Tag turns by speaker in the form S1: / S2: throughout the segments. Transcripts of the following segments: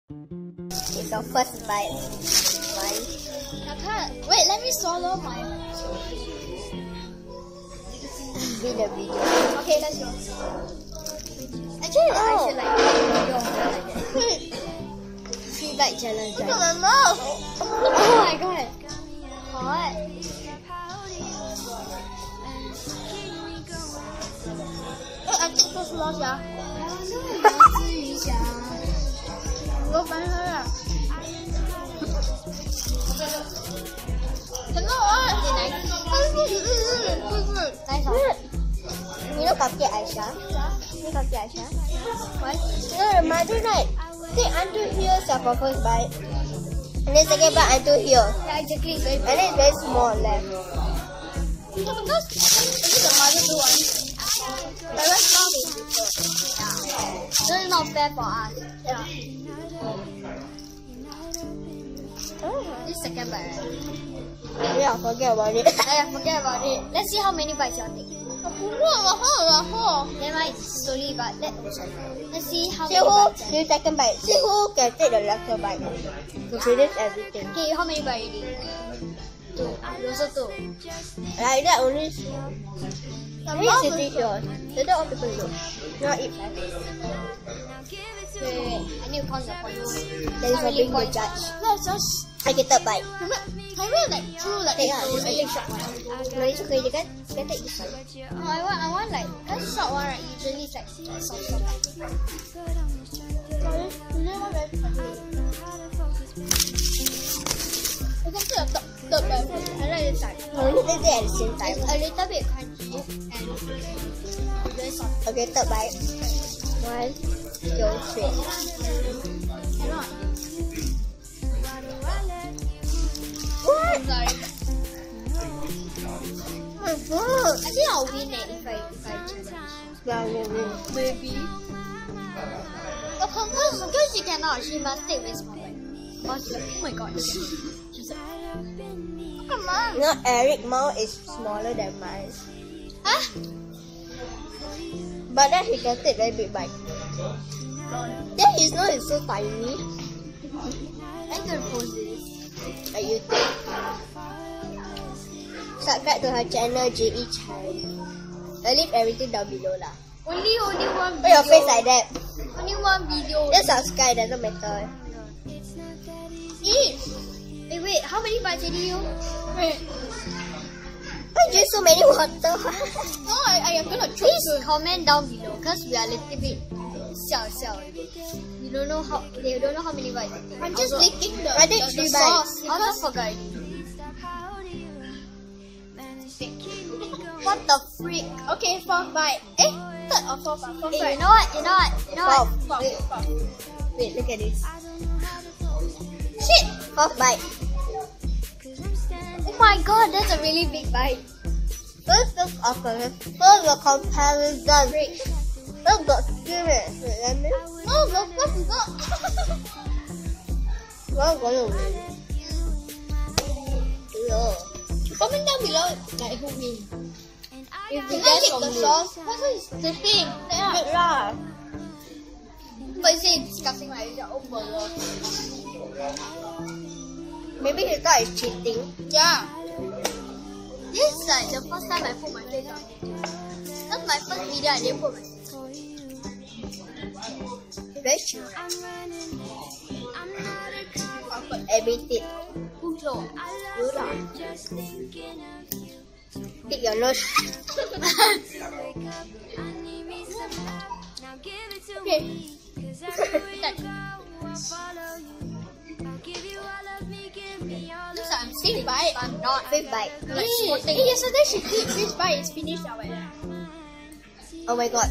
S1: It's our first bite. Mine.
S2: Wait, let me swallow mine.
S1: Be the video.
S2: Okay, let's go. Actually, I should like video like that.
S1: 3-bite challenge.
S2: Look
S1: Right?
S2: at my mouth. Oh my god. Hot. I think so slow, yeah. Go find her.
S1: You know Kaki Aisyah? You know Kaki Aisyah? What? You know the mother right? Take until here for first bite. And then second bite until here.
S2: Yeah, exactly.
S1: And then it's very small left.
S2: Because this is the mother do one. The rest of it. This is not fair for us. Yeah. This second bite.
S1: Yeah, forget about it.
S2: Yeah, forget about it. Let's see how many bites you'll take. Never mind, slowly, but let's see how
S1: See
S2: many
S1: who,
S2: bites.
S1: the second bite. See who can take the last bite. To finish everything.
S2: Okay, how many bites you did? 2. You also 2.
S1: Like that only. Only sitting here. Later all people look. Not eat fast.
S2: Wait. I need to count the points.
S1: Then it's being the judge.
S2: No, it's just...
S1: Okay, third bite.
S2: I really like true like
S1: Take
S2: those
S1: I take short one. No, it's okay. You can take this one.
S2: No, I want like that short one right. Usually it's like soft. We can put the third bite. I like this side.
S1: No, we need to do it at the same time.
S2: It's a little bit crunchy and very soft.
S1: Okay, third bite. 1, 2, 3.
S2: Cannot.
S1: What?
S2: Sorry.
S1: Oh my god.
S2: I think I'll win it if I challenge.
S1: Yeah, maybe.
S2: Maybe. Because she cannot. She must take this moment. Oh my god. She's like, come on.
S1: You know, Eric's mouth is smaller than mine.
S2: Huh?
S1: But then he can take very big bite. Then his nose is so tiny.
S2: I'm gonna post this.
S1: Like you think. Subscribe to her channel, J.E. Chan. I'll leave everything down below lah.
S2: Only one
S1: Put your face
S2: video.
S1: like that.
S2: Only one video.
S1: Just subscribe, doesn't matter.
S2: Eat. Hey, wait. How many bites did you? Wait.
S1: Why drink so many water?
S2: No, I am gonna choke. Please comment down below because we are a little bit xiao. You don't know how. They don't know how many bites. I'm just licking the.
S1: I think
S2: the
S1: 3
S2: sauce.
S1: bites.
S2: I also forgot. What the freak? Okay, 4th bite. Eh, 3rd or 4th? 4th
S1: Hey,
S2: bite.
S1: you know what?
S2: Fourth.
S1: Wait, look at this.
S2: Shit!
S1: 4th bite.
S2: Oh my god, that's a really big bite.
S1: First the comparison. First got skin. Wait, let me.
S2: No, the first is not.
S1: We're gonna win. No.
S2: Comment down below, like who wins.
S1: If
S2: Can
S1: you
S2: I
S1: get
S2: take
S1: from
S2: the
S1: me.
S2: sauce? What is the thing?
S1: Good lah.
S2: But you say it's disgusting, right? It's oh my god.
S1: Maybe he thought it's cheating.
S2: Yeah. This is like the first time I put my face on it. That's my first video I didn't put my face on.
S1: Very chill. Everything.
S2: Who's low?
S1: Good lah. Pick your nose.
S2: Okay. Looks like I'm sick, bite. I'm not.
S1: 5th bite.
S2: Like squatting. Yesterday she did this bite is finished already.
S1: Oh my god.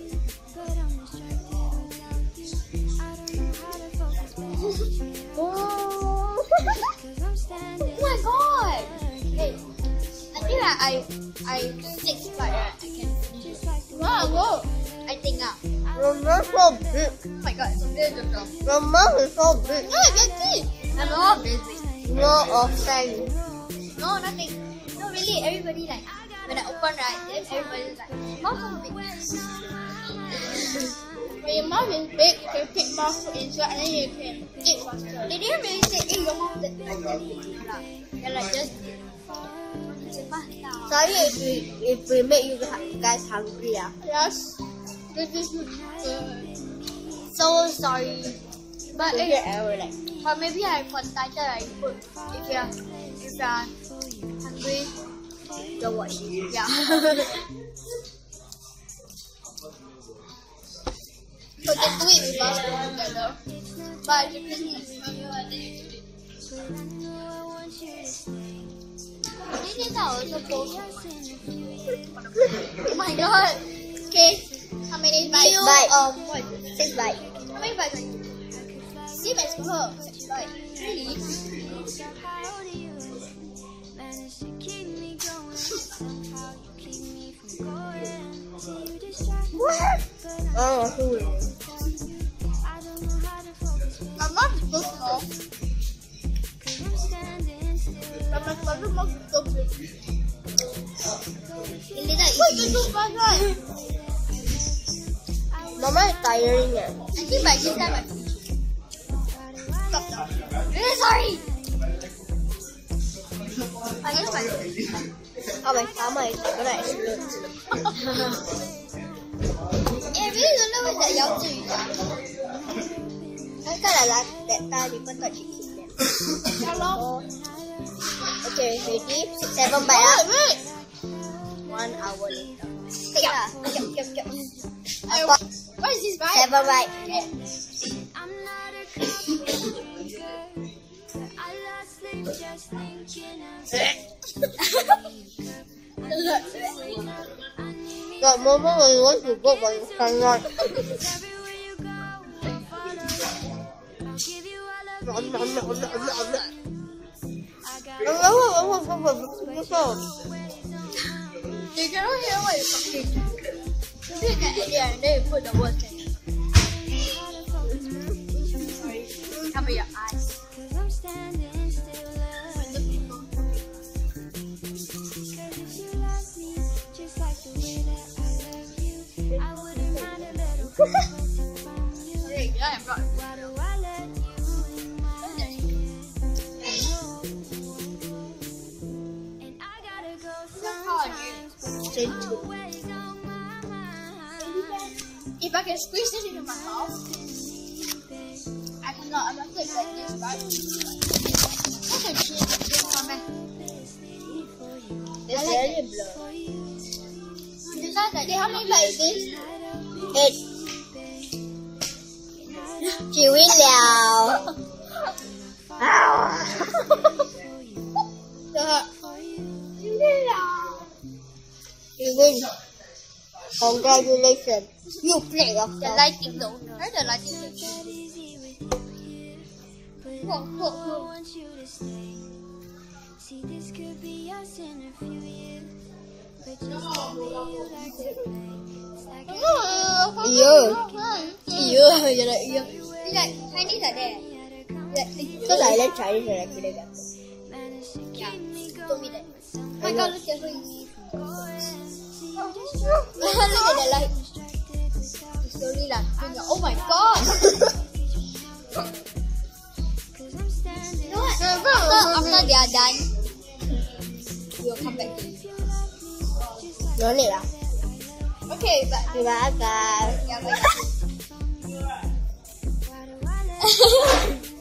S2: Oh my god! Hey, I think I 6 bite, right? I can finish it. Wow, whoa! I think
S1: Your mouth so big.
S2: oh my god, it's a bit of them.
S1: Your mouth is so big.
S2: No, that's it! I'm not busy.
S1: No offense.
S2: No, nothing. No, really, everybody like, when I open right, then everybody's like, mouth so big. When your mouth is big, you can fit more food inside and then you can eat faster. They didn't really say eat your mouth like that. They're like just pasta.
S1: Sorry if we make you guys hungry.
S2: Yes. This is good.
S1: So sorry.
S2: But
S1: Like,
S2: or maybe I for title I put if you're hungry,
S1: don't watch it.
S2: yeah. So just do it with us together. But you can this is also post. Oh my god. Okay. How many bites?
S1: Bite.
S2: What is it?
S1: 6 bites.
S2: How many bites? Same as her. 6 bites. Really?
S1: What? Oh, who is it?
S2: My mom is so small. But my father mom is so big. Wait, it's so fast, right?
S1: Mama is tiring.
S2: I think by this time I finish. Stop. Really sorry. I guess my
S1: Oh, my stomach is gonna explode.
S2: I really don't know where that Yao Zhi is.
S1: That's kind of like that time people thought she killed them.
S2: How long?
S1: Okay, ready? 7 bites.
S2: Wait.
S1: 1 hour later.
S2: Yeah.
S1: Yup.
S2: What is this bite?
S1: 7 bites. Got moment when you want to go but you cannot.
S2: You cannot hear what you're talking. You take an idea and then you put the words in. Cover your eyes. Sorry, I am not.
S1: Say 2.
S2: If I can squeeze this into my mouth, I cannot. I'm not like this, right? I can see it.
S1: It's very blurry.
S2: How many bites is this?
S1: 8. chị Win Liao. Chị Win. Congratulations. You play of
S2: The lighting though. Where's the lighting? Whoa. See, this could be us in a few years. But just like Chinese are there.
S1: Có lại lên Chinese rồi là kia đây.
S2: Yeah. Told me that. My God, look at her. Look at the light. It's slowly like, oh my God. You know what? After they are done, we'll come back to you.
S1: No need lah.
S2: Okay, but
S1: Terima kasih.
S2: yeah, bye.